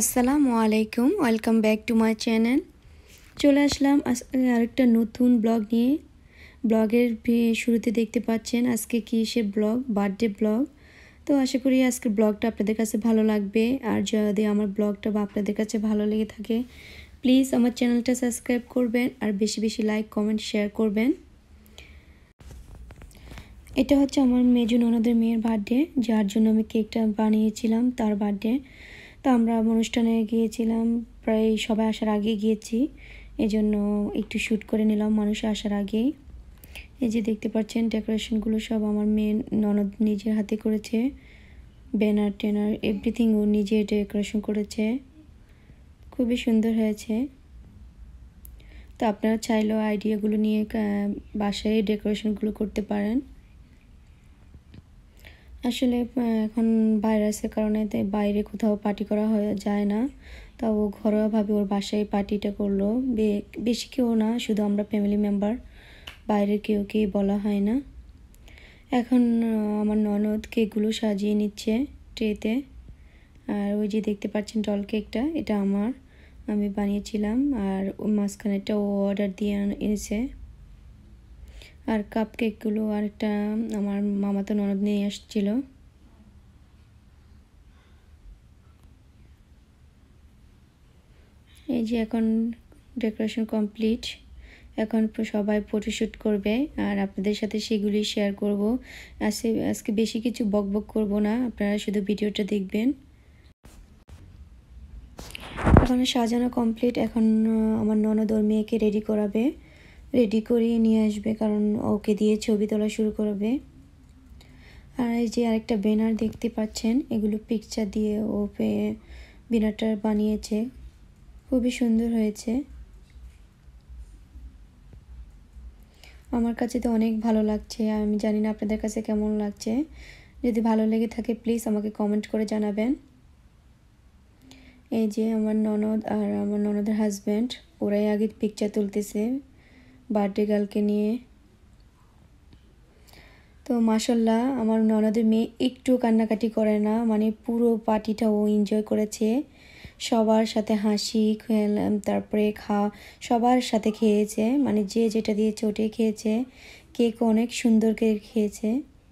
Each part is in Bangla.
আসসালামু আলাইকুম, welcome back to my channel. চলে আসলাম আরেকটা নতুন ব্লগ নিয়ে। ব্লগের শুরুতে দেখতে পাচ্ছেন আজকে কিসের ব্লগ, বার্থডে ব্লগ। তো আশা করি আজকের ব্লগটা আপনাদের কাছে ভালো লাগবে। আর যদি আমার ব্লগটা আপনাদের কাছে ভালো লেগে থাকে, প্লিজ আমার চ্যানেলটা সাবস্ক্রাইব করবেন আর বেশি বেশি লাইক, কমেন্ট, শেয়ার করবেন। এটা হচ্ছে আমার মেজু ননদের মেয়ের বার্থডে, যার জন্য আমি কেকটা বানিয়েছিলাম, তার বার্থডে। তো আমরা অনুষ্ঠানে গিয়েছিলাম, প্রায় সবাই আসার আগে গিয়েছি, এজন্য একটু শ্যুট করে নিলাম মানুষ আসার আগেই। এই যে দেখতে পাচ্ছেন ডেকোরেশনগুলো সব আমার মেয়ে ননদ নিজের হাতে করেছে। ব্যানার ট্যানার এভরিথিং ও নিজে ডেকোরেশন করেছে, খুবই সুন্দর হয়েছে। তো আপনারা চাইলেও আইডিয়াগুলো নিয়ে বাসায় ডেকোরেশনগুলো করতে পারেন। আসলে এখন ভাইরাসের কারণে বাইরে কোথাও পার্টি করা যায় না, তাও ঘরোয়াভাবে ওর বাসায় পার্টিটা করলো। বেশি কেউ না, শুধু আমরা ফ্যামিলি মেম্বার, বাইরে কেউকে বলা হয় না। এখন আমার ননদ কেকগুলো সাজিয়ে নিচ্ছে ট্রেতে। আর ওই যে দেখতে পাচ্ছেন ডল কেকটা, এটা আমি বানিয়েছিলাম, আর মাঝখানেরটা ও অর্ডার দিয়ে এনেছে। আর কাপ কেকগুলো আরেকটা আমার মামাতো ননদ নিয়ে আসছিল। এই যে এখন ডেকোরেশন কমপ্লিট, এখন সবাই ফটোশ্যুট করবে আর আপনাদের সাথে সেগুলি শেয়ার করব। আজকে বেশি কিছু বকবক করব না, আপনারা শুধু ভিডিওটা দেখবেন। এখন সাজানো কমপ্লিট, এখন আমার ননদ ওর মেয়েকে রেডি করিয়ে নিয়ে আসবে, কারণ ওকে দিয়ে ছবি তোলা শুরু করবে। আর এই যে আরেকটা ব্যানার দেখতে পাচ্ছেন, এগুলো পিকচার দিয়ে ও ব্যানারটা বানিয়েছে, খুবই সুন্দর হয়েছে। আমার কাছে তো অনেক ভালো লাগছে, আমি জানি না আপনাদের কাছে কেমন লাগছে। যদি ভালো লেগে থাকে প্লিজ আমাকে কমেন্ট করে জানাবেন। এই যে আমার ননদ আর আমার ননদের হাজব্যান্ড, ওরাই আগে পিকচার তুলতেছে বার্থডে গার্লকে নিয়ে। তো মাশাল্লাহ আমার ননদের মেয়ে একটু কান্নাকাটি করে না, মানে পুরো পার্টিটা ও এনজয় করেছে। সবার সাথে হাসি খেলাম, তারপরে সবার সাথে খেয়েছে, মানে যে যেটা দিয়েছে ওটাই খেয়েছে। কেক অনেক সুন্দর করে খেয়েছে।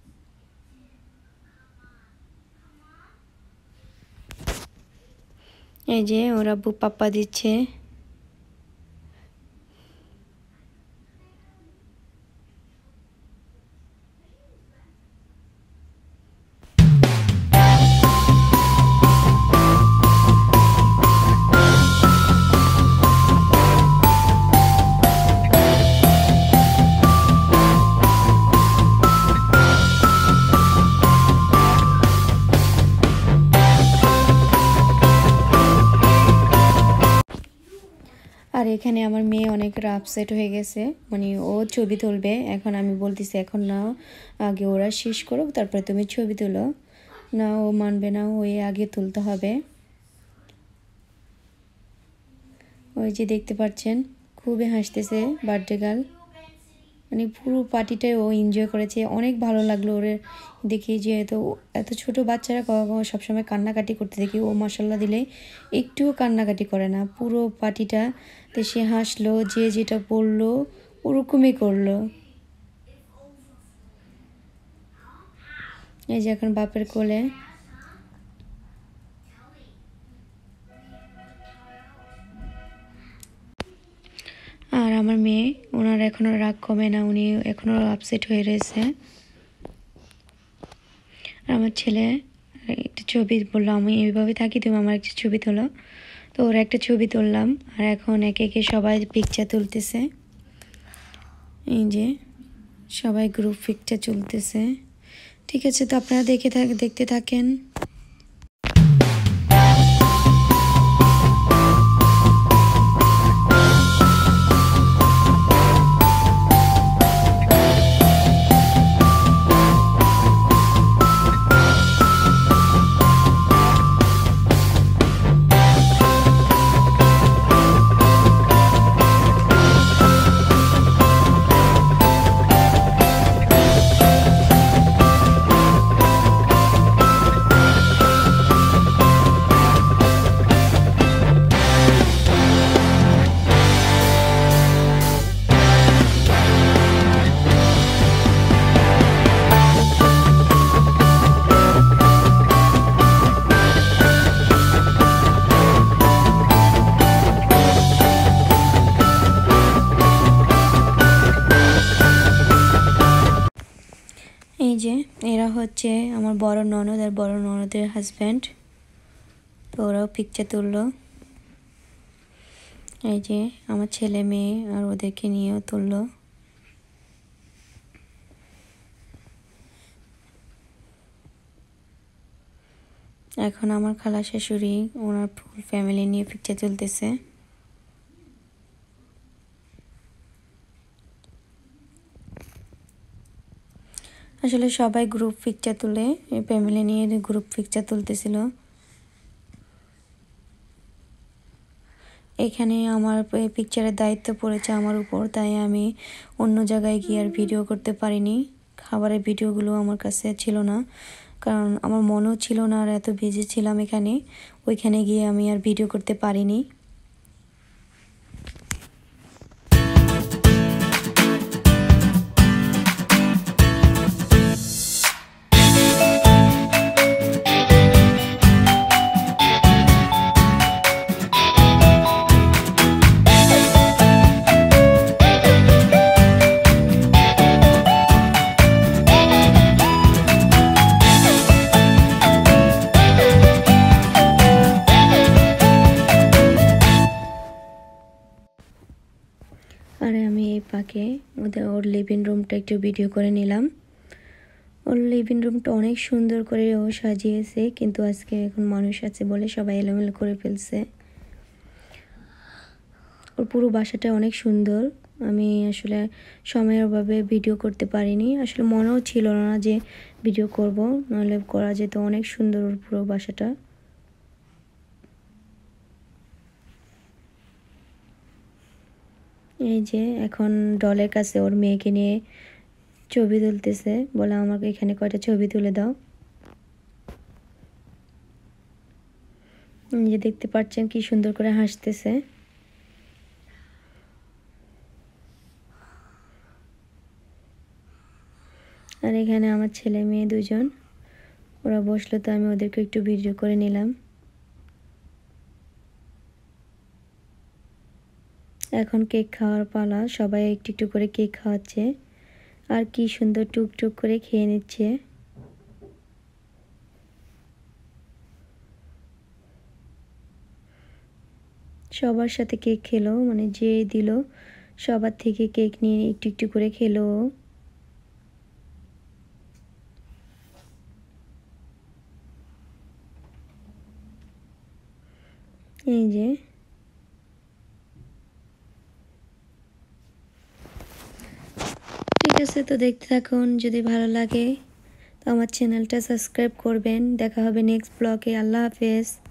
এই যে ওরা পাপ্পা দিচ্ছে। আর এখানে আমার মেয়ে অনেক আপসেট হয়ে গেছে, মানে ও ছবি তুলবে। এখন আমি বলতেছি এখন না, আগে ওরা শেষ করো তারপরে তুমি ছবি তুলো। না, ও মানবে না, ওই আগে তুলতে হবে। ওই যে দেখতে পাচ্ছেন খুবই হাসতেছে বার্থডে গার্ল, মানে পুরো পার্টিটাই ও এনজয় করেছে। অনেক ভালো লাগলো ওরে দেখি, যে এত ছোট বাচ্চারা সবসময় কান্নাকাটি করতে দেখি, ও মাশাল্লাহ দিলে একটুও কান্নাকাটি করে না। পুরো পার্টিটাতে সে হাসলো, যে যেটা বললো ওরকমই করলো। এই যে এখন বাপের কোলে। আর আমার মেয়ে, ওনার এখনো রাগ কমে না, উনি এখনো আপসেট হয়ে রয়েছে। আর আমার ছেলে একটা ছবি বললো, আমি এইভাবে থাকি, তুমি আমার একটা ছবি তোলো। তো ওরা একটা ছবি তুললাম, আর এখন একে একে সবাই পিকচার তুলতেছে। এই যে সবাই গ্রুপ পিকচার চলতেছে। ঠিক আছে, তো আপনারা দেখতে থাকেন। হচ্ছে আমার বড় ননদ আর বড় ননদের হাজব্যান্ড, তো ওরাও পিকচার তুললো। এই যে আমার ছেলে মেয়ে আর ওদেরকে নিয়েও তুললো। এখন আমার খালা শাশুড়ি ওনার ফুল ফ্যামিলি নিয়ে পিকচার তুলতেছে। আসলে সবাই গ্রুপ পিকচার তুলে, ফ্যামিলি নিয়ে গ্রুপ পিকচার তুলতেছিল। এখানে আমার পিকচারের দায়িত্ব পড়েছে আমার উপর, তাই আমি অন্য জায়গায় গিয়ে আর ভিডিও করতে পারিনি। খাবারের ভিডিওগুলো আমার কাছে ছিল না, কারণ আমার মনেও ছিল না, আর এত বিজি ছিলাম এখানে, ওইখানে গিয়ে আমি আর ভিডিও করতে পারিনি। আর আমি এই পাকে ওর লিভিং রুমটা একটু ভিডিও করে নিলাম। ওর লিভিং রুমটা অনেক সুন্দর করে ও সাজিয়েছে, কিন্তু আজকে এখন মানুষ আছে বলে সবাই এলোমেলো করে ফেলছে। ওর পুরো বাসাটা অনেক সুন্দর। আমি আসলে সময়ের অভাবে ভিডিও করতে পারিনি, আসলে মনেও ছিল না যে ভিডিও করব, নাহলে করা যেত। অনেক সুন্দর ওর পুরো বাসাটা। এই যে এখন ডলের কাছে ওর মেয়েকে নিয়ে ছবি তুলতেছে, বলে আমাকে এখানে কয়টা ছবি তুলে দাও। যে দেখতে পাচ্ছেন কি সুন্দর করে হাসতেছে। আর এখানে আমার ছেলে মেয়ে দুজন, ওরা বসলো, তো আমি ওদেরকে একটু ভিডিও করে নিলাম। এখন কেক খাওয়ার পালা, সবাই একটু একটু করে কেক খাওয়াচ্ছে, আর কি সুন্দর টুকটুক করে খেয়ে নিচ্ছে। সবার সাথে কেক খেলো, মানে যে দিল সবার থেকে কেক নিয়ে একটু একটু করে খেলো। এই যে ঠিক আছে, তো দেখতে থাকুন। যদি ভালো লাগে তো আমার চ্যানেলটা সাবস্ক্রাইব করবেন। দেখা হবে নেক্সট ব্লগে। আল্লাহ হাফেজ।